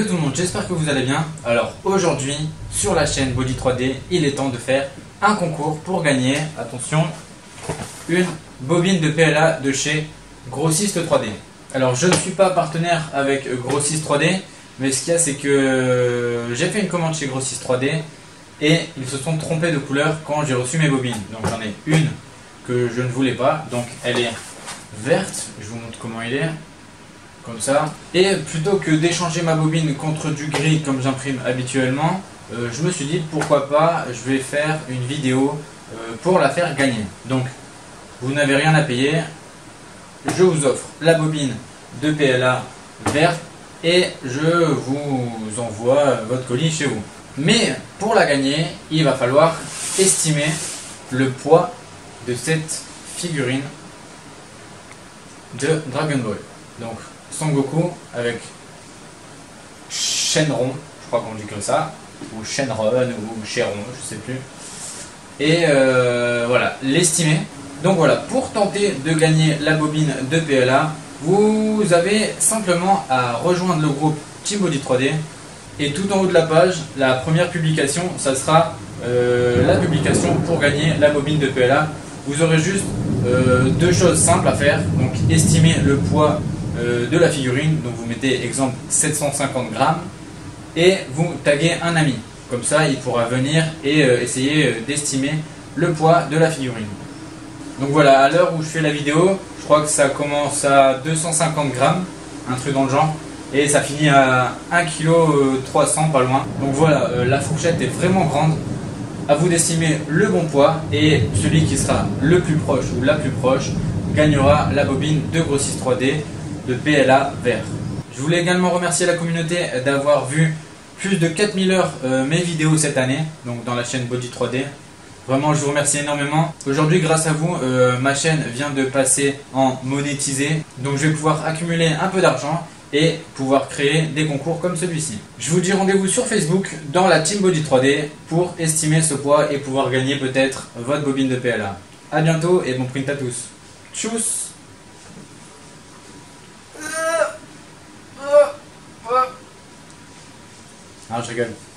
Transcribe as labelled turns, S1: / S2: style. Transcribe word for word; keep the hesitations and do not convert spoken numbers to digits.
S1: Yo tout le monde, j'espère que vous allez bien. Alors aujourd'hui, sur la chaîne Body trois D, il est temps de faire un concours pour gagner, attention, une bobine de P L A de chez Grossiste trois D. Alors je ne suis pas partenaire avec Grossiste trois D, mais ce qu'il y a c'est que j'ai fait une commande chez Grossiste trois D et ils se sont trompés de couleur quand j'ai reçu mes bobines. Donc j'en ai une que je ne voulais pas, donc elle est verte, je vous montre comment elle est. Comme ça, et plutôt que d'échanger ma bobine contre du gris comme j'imprime habituellement, euh, je me suis dit pourquoi pas, je vais faire une vidéo euh, pour la faire gagner. Donc vous n'avez rien à payer, je vous offre la bobine de P L A verte et je vous envoie votre colis chez vous. Mais pour la gagner, il va falloir estimer le poids de cette figurine de Dragon Ball. Donc Son Goku avec Shenron, je crois qu'on dit comme ça, ou Shenron, ou Shenron, je sais plus. Et euh, voilà, l'estimer. Donc voilà, pour tenter de gagner la bobine de P L A, vous avez simplement à rejoindre le groupe Team Body trois D. Et tout en haut de la page, la première publication, ça sera euh, la publication pour gagner la bobine de P L A. Vous aurez juste euh, deux choses simples à faire. Donc estimer le poids Euh, de la figurine, donc vous mettez exemple sept cent cinquante grammes et vous taguez un ami, comme ça il pourra venir et euh, essayer euh, d'estimer le poids de la figurine. Donc voilà, à l'heure où je fais la vidéo, je crois que ça commence à deux cent cinquante grammes, un truc dans le genre, et ça finit à un virgule trois cents pas loin. Donc voilà, euh, la fourchette est vraiment grande. À vous d'estimer le bon poids et celui qui sera le plus proche ou la plus proche gagnera la bobine de Grossiste trois D de P L A vert. Je voulais également remercier la communauté d'avoir vu plus de quatre mille heures euh, mes vidéos cette année, donc dans la chaîne Body trois D. Vraiment, je vous remercie énormément. Aujourd'hui, grâce à vous, euh, ma chaîne vient de passer en monétisé, donc je vais pouvoir accumuler un peu d'argent et pouvoir créer des concours comme celui-ci. Je vous dis rendez-vous sur Facebook dans la Team Body trois D pour estimer ce poids et pouvoir gagner peut-être votre bobine de P L A. A bientôt et bon print à tous. Tchuss. Ah, je rigole.